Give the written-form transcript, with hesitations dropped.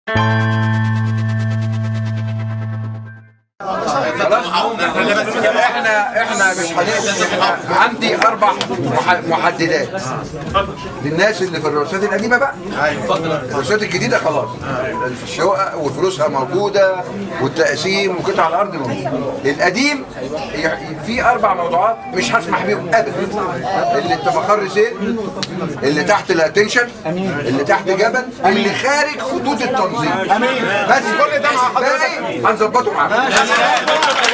احنا مش هنقدر. احنا عندي 4 محددات للناس اللي في الرئاسات القديمه بقى. الرئاسات الجديده خلاص الشقق وفلوسها موجوده والتقسيم وقطع الارض موجوده. القديم في 4 موضوعات مش هسمح بيهم ابدا. اللي انت مخر سيل، اللي تحت الاتنشن، اللي تحت جبل، اللي خارج خطوط التنظيم. بس كل ده مع حضرتك هنظبطه معاك.